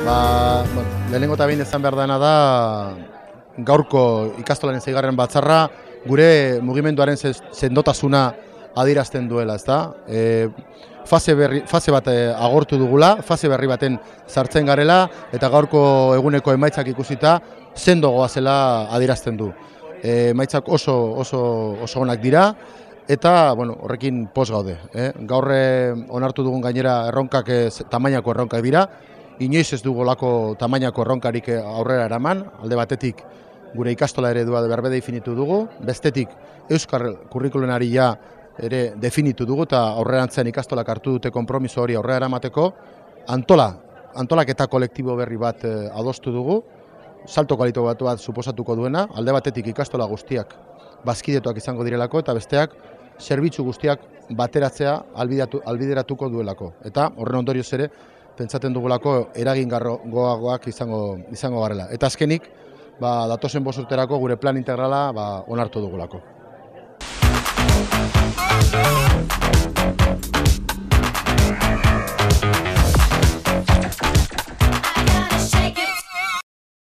Lehenengo eta behin ezan behar dena da gaurko ikastolaren 6. batzarra gure mugimenduaren sendotasuna adierazten duela, ezta? Fase bat agortu dugula, fase berri baten sartzen garela eta gaurko eguneko emaitzak ikusita sendo goazela adierazten du. Emaitzak oso onak dira eta horrekin poz gaude. Gaur onartu dugun gainera erronkak tamainako erronkak dira. Inoiz ez dugulako tamainako erronkarik aurrera eraman, alde batetik gure ikastola eredua berbe definitu dugu, bestetik Euskal Kurrikulenari ere definitu dugu eta aurrerantzean ikastolak hartu dute konpromiso hori aurrera eramateko, antolaketa kolektibo berri bat adostu dugu, salto kualitatibo bat suposatuko duena, alde batetik ikastola guztiak bazkidetuak izango direlako eta besteak zerbitzu guztiak bateratzea albideratuko duelako. Eta horren ondorioz ere, pentsatzen dugulako eragingarriagoak izango garela. Eta azkenik, datozen 5 urterako gure plan integrala onartu dugulako.